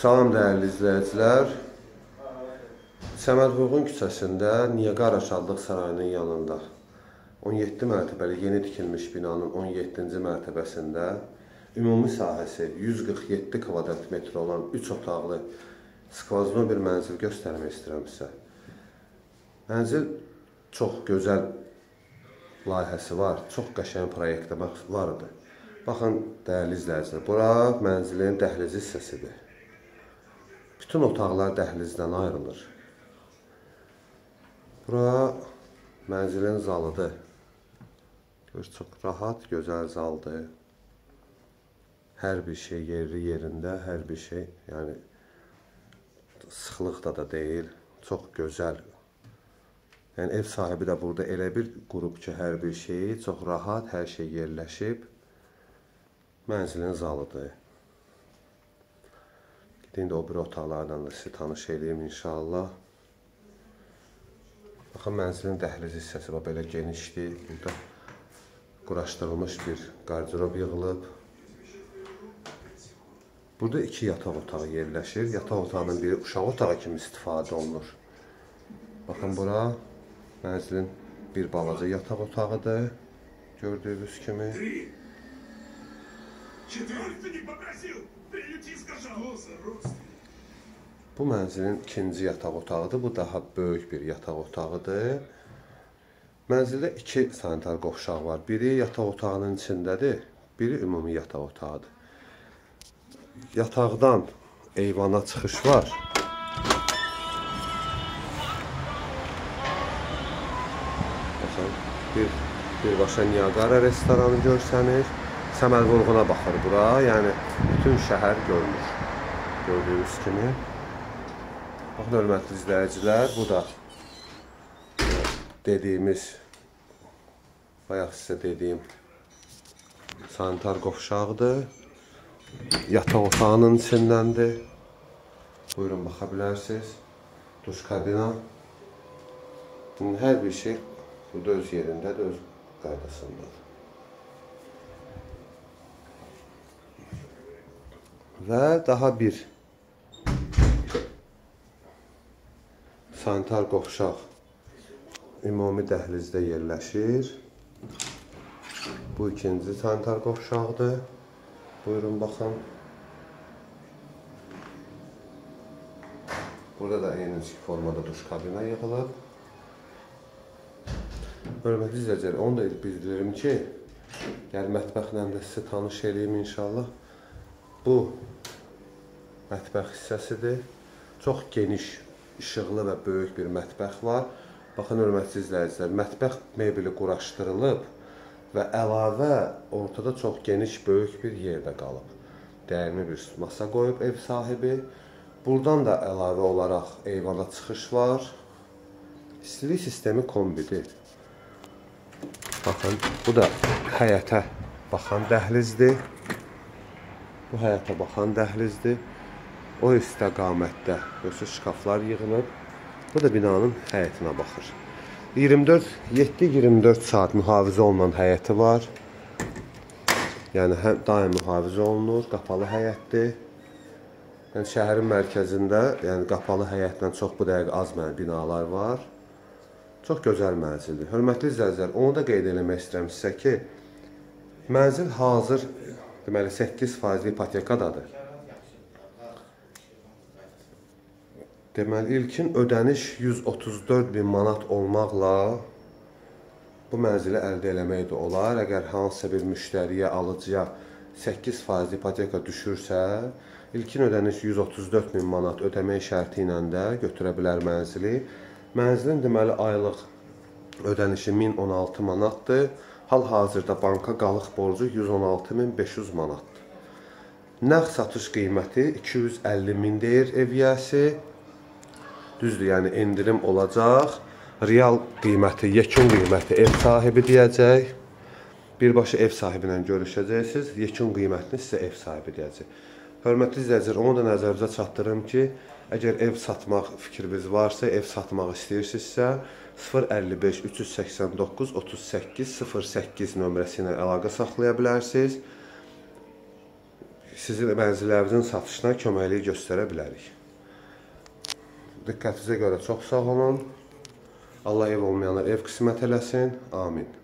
Salam dəyərli izləyicilər. Səməd Vurğun küçəsində Niagara Şadlıq Sarayının yanında 17 mərtəbəli yeni tikilmiş binanın 17-ci mərtəbəsində ümumi sahəsi 147 kvadrat metr olan 3 otaqlı skvazno bir mənzil göstərmək istəyirəm sizə. Mənzil çox gözəl layihəsi var, çox qəşəng proyektdə var idi. Baxın dəyərli izləyicilər, bura mənzilin dəhliz hissəsidir. Bütün otaqlar dəhlizdən ayrılır. Bura mənzilin zalıdır. Çox rahat, gözəl zaldır. Hər bir şey yerli yerində, hər bir şey, yəni sıxlıqda da deyil, çox gözəl. Yəni ev sahibi də burada elə bir qurub ki, hər bir şeyi çox rahat, hər şey yerləşib. Mənzilin zalıdır. İndi o bir otaqlardan da sizi tanış edeyim inşallah. Baxın, mənzilin dəhliz hissəsi belə genişdir. Burada quraşdırılmış bir qardirob yığılıb. Burada 2 yataq otağı yerləşir. Yataq otağının biri uşaq otağı kimi istifadə olunur. Baxın, bura mənzilin bir balaca yataq otağıdır. Gördüyünüz kimi. Bu mənzilin ikinci yataq otağıdır. Bu daha böyük bir yataq otağıdır. Mənzildə 2 sanitar qovşaq var. Biri yataq otağının içindədir, biri ümumi yataq otağıdır. Yataqdan eyvana çıxış var. Baxın, birbaşa Niagara restoranı görsənir. Səməd Vurğuna baxır bura, yəni bütün şəhər görünür. Gördüyünüz kimi. Baxın, hörmətli izləyicilər, bu da dediyimiz, bayaq sizə dediyim sanitar qovşaqdır. Yataq otağının içindəndir. Buyurun, baxa bilərsiniz. Duş kabina. Hər bir şey burada öz yerindədir, öz qaydasındadır. Və daha bir sanitar qovşaq ümumi dəhlizdə yerləşir. Bu ikinci sanitar qovşaqdır. Buyurun, baxın. Burada da eyni formada duş kabina yığılıb. Hörmətli izləyicilər, onu da bildiririm ki, mətbəxlə də sizi tanış edeyim inşallah. Bu mətbəx hissəsidir. Çox geniş, işıqlı və böyük bir mətbəx var. Baxın, hörmətli izləyicilər, mətbəx mebeli quraşdırılıb və əlavə ortada çox geniş, böyük bir yerdə qalıb. Dəyərli bir masa qoyub ev sahibi. Buradan da əlavə olaraq eyvana çıxış var. İstilik sistemi kombidir. Baxın, bu da həyətə baxan dəhlizdir. Bu həyətə baxan dəhlizdir. O istiqamətdə şkaflar yığılıb. Bu da binanın həyətinə baxır. 7-24 saat mühafizə olunan həyəti var. Yəni, daim mühafizə olunur, qapalı həyətdir. Yəni, şəhərin mərkəzində qapalı həyətlə çox bu dəqiqə az binalar var. Çox gözəl mənzildir. Hörmətli izləyicilər, onu da qeyd eləmək istəyirəm sizə ki, mənzil hazır, deməli, 8% ipotekadadır. Deməli, ilkin ödəniş 134.000 manat olmaqla bu mənzili əldə eləmək də olar. Əgər hansısa bir müştəriyə, alıcıya 8% ipoteka düşürsə, ilkin ödəniş 134.000 manat ödəmək şərti ilə də götürə bilər mənzili. Mənzilin deməli aylıq ödənişi 1016 manatdır. Hal-hazırda banka qalıq borcu 116.500 manatdır. Nəğd satış qiyməti 250.000 deyir ev yiyəsi. Düzdür, yəni endirim olacaq. Real qiyməti, yekun qiyməti ev sahibi deyəcək. Birbaşa ev sahibi ilə görüşəcəksiniz. Yekun qiymətini sizə ev sahibi deyəcək. Hörmətli izləyicilər, onu da nəzərinizə çatdırım ki, əgər ev satmaq fikriniz varsa, ev satmaq istəyirsinizsə, 055 389 38 08 nömrəsi ilə əlaqə saxlaya bilərsiniz. sizin mənzillərinizin satışına köməklik göstərə bilərik. Diqqətinizə görə çox sağ olun. Allah ev olmayanlar ev qismət eləsin. Amin.